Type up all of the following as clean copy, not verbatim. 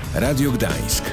Radio Gdańsk.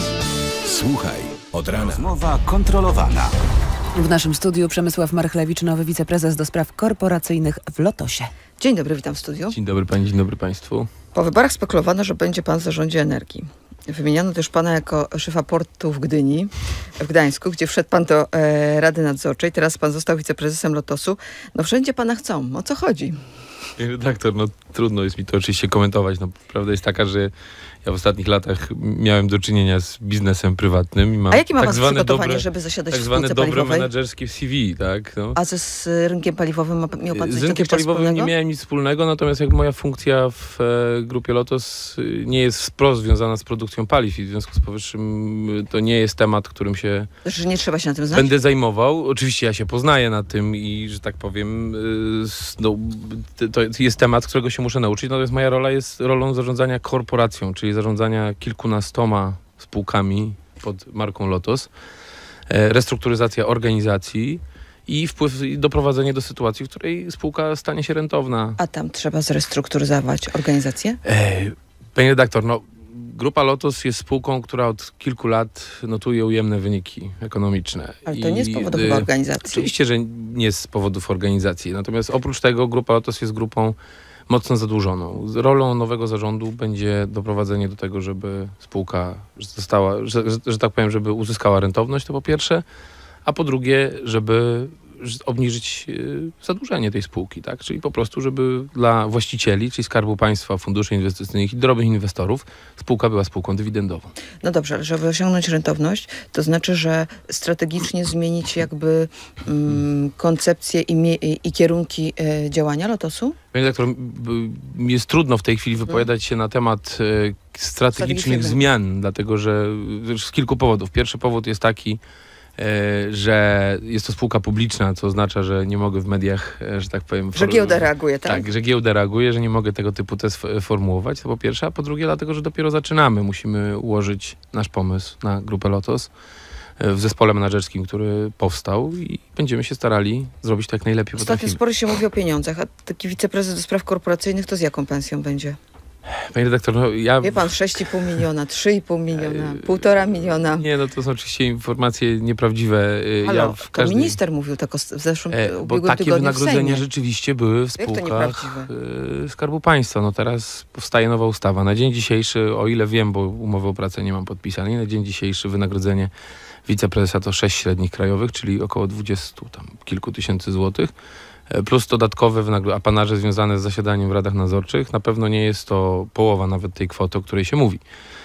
Słuchaj od rana. Rozmowa kontrolowana. W naszym studiu Przemysław Marchlewicz, nowy wiceprezes do spraw korporacyjnych w Lotosie. Dzień dobry, witam w studiu. Dzień dobry pani, dzień dobry państwu. Po wyborach spekulowano, że będzie pan w zarządzie energii. Wymieniano też pana jako szefa portu w Gdyni, w Gdańsku, gdzie wszedł pan do Rady Nadzorczej. Teraz pan został wiceprezesem Lotosu. No wszędzie pana chcą. O co chodzi? Panie redaktor, no trudno jest mi to oczywiście komentować. No, prawda jest taka, że ja w ostatnich latach miałem do czynienia z biznesem prywatnym. I mam A jakie ma pan zwane przygotowanie, żeby zasiadać w spółce dobre paliwowej? menedżerskie w CV, tak? No. A z rynkiem paliwowym miał pan coś Z rynkiem paliwowym wspólnego? nie miałem nic wspólnego, natomiast jak moja funkcja w grupie Lotos nie jest wprost związana z produkcją paliw i w związku z powyższym to nie jest temat, którym się Że nie trzeba się na tym znać? będę zajmował. Oczywiście ja się poznaję na tym i, że tak powiem, no, to jest temat, którego się muszę nauczyć, natomiast moja rola jest rolą zarządzania korporacją, czyli zarządzania kilkunastoma spółkami pod marką Lotos, restrukturyzacja organizacji i wpływ i doprowadzenie do sytuacji, w której spółka stanie się rentowna. A tam trzeba zrestrukturyzować organizację? Panie redaktor, no, Grupa Lotos jest spółką, która od kilku lat notuje ujemne wyniki ekonomiczne. Ale to nie z powodu chyba organizacji. Oczywiście, że nie z powodów organizacji. Natomiast oprócz tego Grupa Lotos jest grupą mocno zadłużoną. Rolą nowego zarządu będzie doprowadzenie do tego, żeby spółka została, że tak powiem, żeby uzyskała rentowność, to po pierwsze, a po drugie, żeby obniżyć zadłużenie tej spółki, tak? Czyli po prostu, żeby dla właścicieli, czyli Skarbu Państwa, funduszy inwestycyjnych i drobnych inwestorów, spółka była spółką dywidendową. No dobrze, ale żeby osiągnąć rentowność, to znaczy, że strategicznie zmienić jakby koncepcję i kierunki działania Lotosu? Panie redaktor, jest trudno w tej chwili wypowiadać się na temat strategicznych zmian, dlatego że z kilku powodów. Pierwszy powód jest taki, że jest to spółka publiczna, co oznacza, że nie mogę w mediach, że tak powiem... Że giełda reaguje, tak? Tak, że giełda reaguje, że nie mogę tego typu tez formułować, to po pierwsze, a po drugie dlatego, że dopiero zaczynamy. Musimy ułożyć nasz pomysł na Grupę Lotos w zespole menedżerskim, który powstał i będziemy się starali zrobić to jak najlepiej Ostatnio potrafimy. sporo się mówi o pieniądzach, a taki wiceprezes do spraw korporacyjnych to z jaką pensją będzie? Panie redaktor, no ja... Wie pan, 6,5 miliona, 3,5 miliona, 1,5 miliona. Nie, no to są oczywiście informacje nieprawdziwe. Halo, to minister mówił tak w zeszłym bo ubiegłym takie tygodniu w wynagrodzenia Sejmie. rzeczywiście były w Jak to spółkach nieprawdziwe? Skarbu Państwa. No teraz powstaje nowa ustawa. Na dzień dzisiejszy, o ile wiem, bo umowy o pracę nie mam podpisanej, na dzień dzisiejszy wynagrodzenie wiceprezesa to 6 średnich krajowych, czyli około 20 tam kilku tysięcy złotych. Plus dodatkowe apanaże związane z zasiadaniem w radach nadzorczych. Na pewno nie jest to połowa nawet tej kwoty, o której się mówi.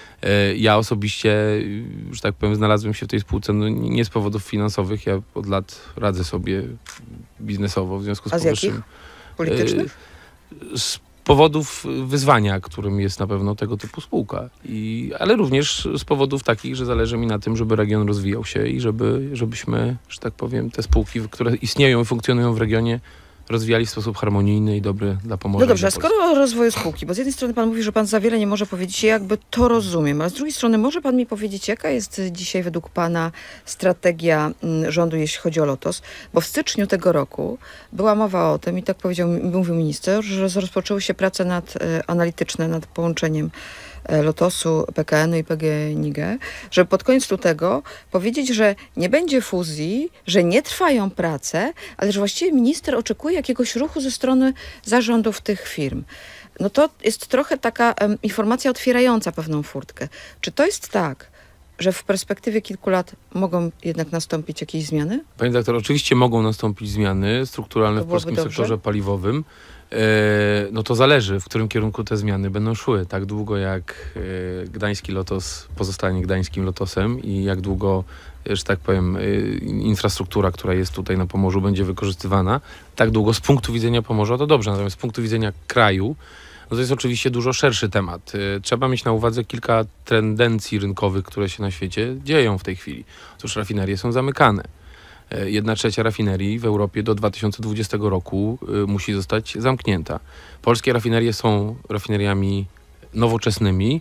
Ja osobiście, że tak powiem, znalazłem się w tej spółce no, nie z powodów finansowych. Ja od lat radzę sobie biznesowo w związku z powyższym. A z jakich? Politycznych? Z powodów wyzwania, którym jest na pewno tego typu spółka. Ale również z powodów takich, że zależy mi na tym, żeby region rozwijał się i żebyśmy, że tak powiem, te spółki, które istnieją i funkcjonują w regionie, rozwijali w sposób harmonijny i dobry dla Pomorza. No dobrze, a skoro o rozwoju spółki, bo z jednej strony pan mówi, że pan za wiele nie może powiedzieć, ja jakby to rozumiem, a z drugiej strony może pan mi powiedzieć, jaka jest dzisiaj według pana strategia rządu, jeśli chodzi o Lotos, bo w styczniu tego roku była mowa o tym i tak mówił minister, że rozpoczęły się prace analityczne nad połączeniem Lotosu, PKN-u i PGNiG, żeby pod koniec lutego powiedzieć, że nie będzie fuzji, że nie trwają prace, ale że właściwie minister oczekuje jakiegoś ruchu ze strony zarządów tych firm. No to jest trochę taka informacja otwierająca pewną furtkę. Czy to jest tak, że w perspektywie kilku lat mogą jednak nastąpić jakieś zmiany? Panie doktor, oczywiście mogą nastąpić zmiany strukturalne w polskim dobrze? sektorze paliwowym. No to zależy, w którym kierunku te zmiany będą szły. Tak długo jak gdański Lotos pozostanie gdańskim Lotosem i jak długo, że tak powiem, infrastruktura, która jest tutaj na Pomorzu, będzie wykorzystywana, tak długo z punktu widzenia Pomorza to dobrze. Natomiast z punktu widzenia kraju, no to jest oczywiście dużo szerszy temat. Trzeba mieć na uwadze kilka tendencji rynkowych, które się na świecie dzieją w tej chwili. Otóż rafinerie są zamykane. 1/3 rafinerii w Europie do 2020 roku musi zostać zamknięta. Polskie rafinerie są rafineriami nowoczesnymi,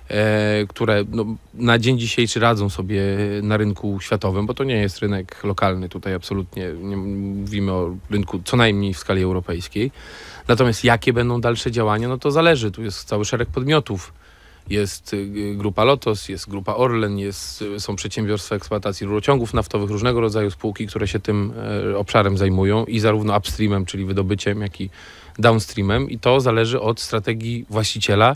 które no, na dzień dzisiejszy radzą sobie na rynku światowym, bo to nie jest rynek lokalny. Tutaj absolutnie nie mówimy o rynku co najmniej w skali europejskiej. Natomiast jakie będą dalsze działania, no to zależy. Tu jest cały szereg podmiotów, Jest grupa Lotos, jest grupa Orlen, są przedsiębiorstwa eksploatacji rurociągów naftowych, różnego rodzaju spółki, które się tym obszarem zajmują i zarówno upstreamem, czyli wydobyciem, jak i downstreamem i to zależy od strategii właściciela.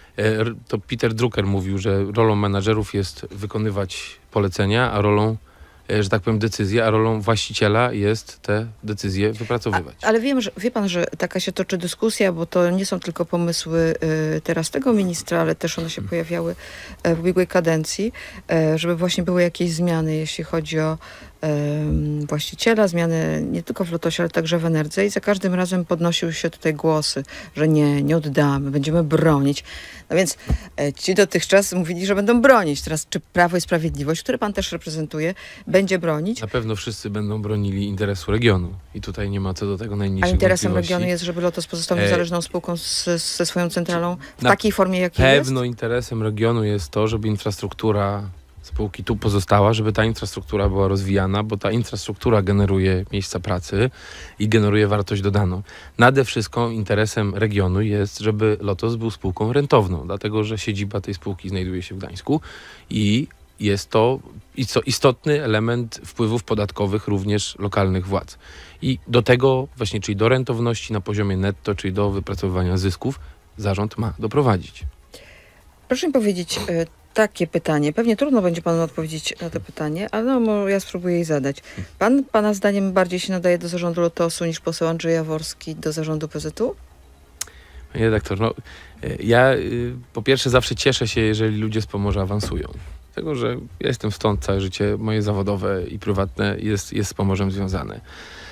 To Peter Drucker mówił, że rolą menadżerów jest wykonywać polecenia, a rolą, że tak powiem, decyzje, a rolą właściciela jest te decyzje wypracowywać. Ale wie pan, że taka się toczy dyskusja, bo to nie są tylko pomysły teraz tego ministra, ale też one się pojawiały w ubiegłej kadencji, żeby właśnie były jakieś zmiany, jeśli chodzi o właściciela, zmiany nie tylko w Lotosie, ale także w Enerdze i za każdym razem podnosiły się tutaj głosy, że nie oddamy, będziemy bronić. No więc ci dotychczas mówili, że będą bronić. Teraz czy Prawo i Sprawiedliwość, które pan też reprezentuje, będzie bronić? Na pewno wszyscy będą bronili interesu regionu i tutaj nie ma co do tego najmniejszych A interesem wątpliwości. regionu jest, żeby Lotos pozostał niezależną spółką ze swoją centralą w takiej formie, jakiej jest? Pewno interesem regionu jest to, żeby infrastruktura spółki tu pozostała, żeby ta infrastruktura była rozwijana, bo ta infrastruktura generuje miejsca pracy i generuje wartość dodaną. Nade wszystko interesem regionu jest, żeby Lotos był spółką rentowną, dlatego że siedziba tej spółki znajduje się w Gdańsku i jest to istotny element wpływów podatkowych również lokalnych władz. I do tego właśnie, czyli do rentowności na poziomie netto, czyli do wypracowywania zysków, zarząd ma doprowadzić. Proszę mi powiedzieć takie pytanie. Pewnie trudno będzie panu odpowiedzieć na to pytanie, ale no, ja spróbuję jej zadać. Pana zdaniem bardziej się nadaje do zarządu Lotosu niż poseł Andrzej Jaworski do zarządu PZU? Panie redaktor, no, ja po pierwsze zawsze cieszę się, jeżeli ludzie z Pomorza awansują. Dlatego, że ja jestem stąd, całe życie moje zawodowe i prywatne jest z Pomorzem związane.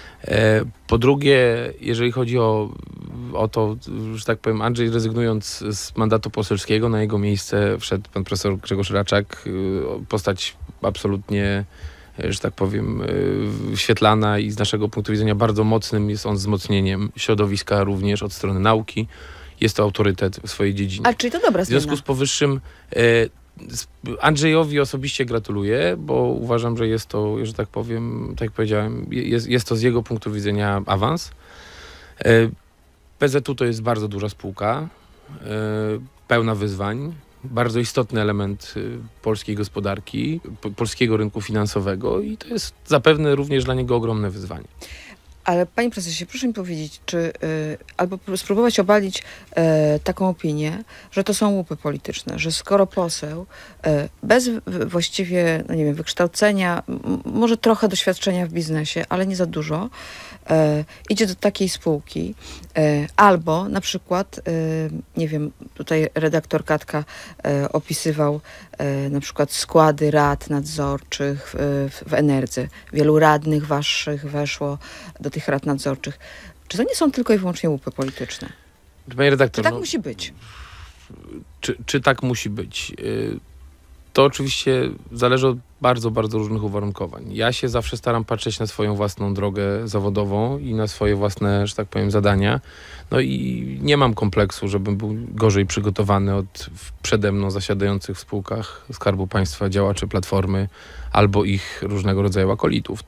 Po drugie, jeżeli chodzi o to, że tak powiem, Andrzej rezygnując z mandatu poselskiego, na jego miejsce wszedł pan profesor Grzegorz Raczak, postać absolutnie, że tak powiem, świetlana i z naszego punktu widzenia bardzo mocnym. Jest on wzmocnieniem środowiska również od strony nauki. Jest to autorytet w swojej dziedzinie. A czyli to dobra W związku z powyższym Andrzejowi osobiście gratuluję, bo uważam, że jest to, że tak powiem, tak jak powiedziałem, jest to z jego punktu widzenia awans. PZU to jest bardzo duża spółka, pełna wyzwań, bardzo istotny element polskiej gospodarki, polskiego rynku finansowego i to jest zapewne również dla niego ogromne wyzwanie. Ale panie prezesie, proszę mi powiedzieć, czy albo spróbować obalić taką opinię, że to są łupy polityczne, że skoro poseł bez właściwie, no nie wiem, wykształcenia, może trochę doświadczenia w biznesie, ale nie za dużo, idzie do takiej spółki, albo na przykład, nie wiem, tutaj redaktor Katka opisywał na przykład składy rad nadzorczych w Enerdze. Wielu radnych waszych weszło do tych rad nadzorczych. Czy to nie są tylko i wyłącznie łupy polityczne? Panie redaktor, Czy tak musi być? Czy tak musi być? To oczywiście zależy od bardzo, bardzo różnych uwarunkowań. Ja się zawsze staram patrzeć na swoją własną drogę zawodową i na swoje własne, że tak powiem, zadania. No i nie mam kompleksu, żebym był gorzej przygotowany od przede mną zasiadających w spółkach Skarbu Państwa działaczy Platformy albo ich różnego rodzaju akolitów.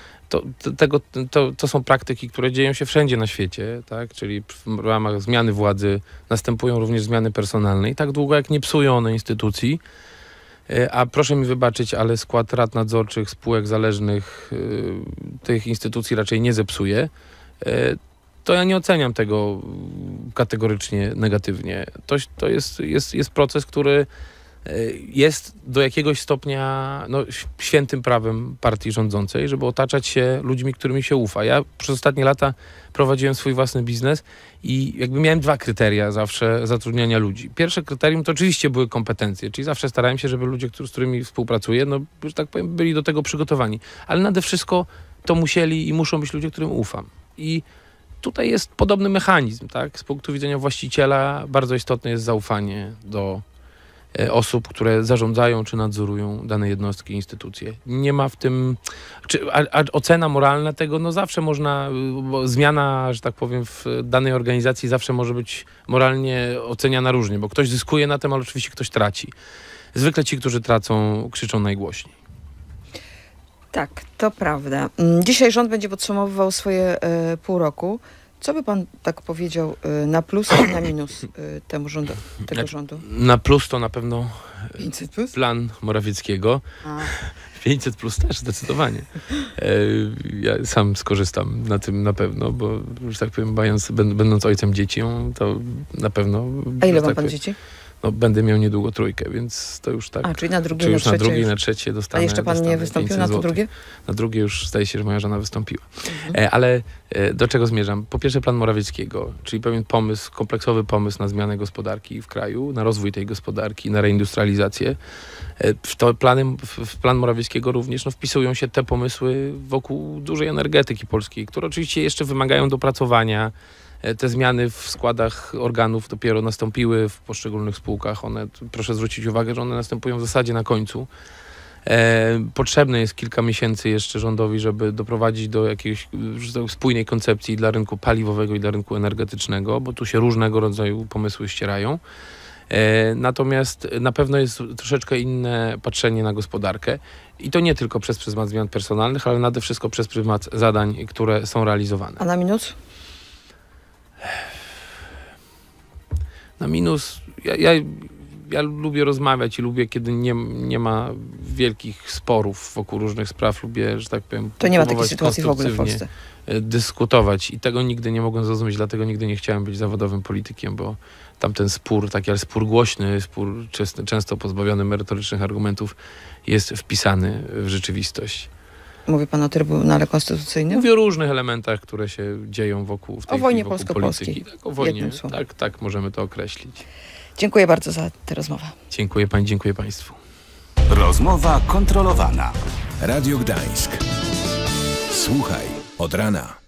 To są praktyki, które dzieją się wszędzie na świecie, tak? Czyli w ramach zmiany władzy następują również zmiany personalne i tak długo jak nie psują one instytucji, a proszę mi wybaczyć, ale skład rad nadzorczych, spółek zależnych tych instytucji raczej nie zepsuje, to ja nie oceniam tego kategorycznie negatywnie. To jest proces, który jest do jakiegoś stopnia świętym prawem partii rządzącej, żeby otaczać się ludźmi, którymi się ufa. Ja przez ostatnie lata prowadziłem swój własny biznes i jakby miałem dwa kryteria zawsze zatrudniania ludzi. Pierwsze kryterium to oczywiście były kompetencje, czyli zawsze starałem się, żeby ludzie, z którymi współpracuję, że tak powiem, byli do tego przygotowani. Ale nade wszystko to musieli i muszą być ludzie, którym ufam. I tutaj jest podobny mechanizm, tak? Z punktu widzenia właściciela bardzo istotne jest zaufanie do osób, które zarządzają czy nadzorują dane jednostki, instytucje. Nie ma w tym... A ocena moralna tego, zawsze można... Bo zmiana, że tak powiem, w danej organizacji zawsze może być moralnie oceniana różnie, bo ktoś zyskuje na tym, ale oczywiście ktoś traci. Zwykle ci, którzy tracą, krzyczą najgłośniej. Tak, to prawda. Dzisiaj rząd będzie podsumowywał swoje pół roku. Co by pan tak powiedział na plus i na minus tego rządu? Na plus to na pewno 500 plus? plan Morawieckiego. 500 plus też zdecydowanie. Ja sam skorzystam na tym na pewno, bo już tak powiem, będąc ojcem dzieci, to na pewno... A ile ma tak pan powiem, dzieci? No, będę miał niedługo 3, więc to już tak... Czyli na drugie, czy na już trzecie? na drugie, na trzecie dostanę. A jeszcze pan nie wystąpił na to drugie? Na drugie już zdaje się, że moja żona wystąpiła. Ale do czego zmierzam? Po pierwsze plan Morawieckiego, czyli pewien pomysł, kompleksowy pomysł na zmianę gospodarki w kraju, na rozwój tej gospodarki, na reindustrializację. W plan Morawieckiego również wpisują się te pomysły wokół dużej energetyki polskiej, które oczywiście jeszcze wymagają dopracowania. Te zmiany w składach organów dopiero nastąpiły w poszczególnych spółkach. Proszę zwrócić uwagę, że one następują w zasadzie na końcu. Potrzebne jest kilka miesięcy jeszcze rządowi, żeby doprowadzić do jakiejś spójnej koncepcji dla rynku paliwowego i dla rynku energetycznego, bo tu się różnego rodzaju pomysły ścierają. Natomiast na pewno jest troszeczkę inne patrzenie na gospodarkę i to nie tylko przez pryzmat zmian personalnych, ale nade wszystko przez pryzmat zadań, które są realizowane. A na minus? Na minus, ja lubię rozmawiać i lubię, kiedy nie ma wielkich sporów wokół różnych spraw. Lubię, że tak powiem, to nie ma takiej sytuacji w ogóle w Polsce. Dyskutować i tego nigdy nie mogłem zrozumieć, dlatego nigdy nie chciałem być zawodowym politykiem, bo tamten spór, ale spór głośny, spór często pozbawiony merytorycznych argumentów, jest wpisany w rzeczywistość. Mówi pan o Trybunale Konstytucyjnym? Mówię o różnych elementach, które się dzieją wokół w tej wojnie wokół polsko-polskiej. Tak, o wojnie, tak możemy to określić. Dziękuję bardzo za tę rozmowę. Dziękuję pani, dziękuję państwu. Rozmowa kontrolowana. Radio Gdańsk. Słuchaj od rana.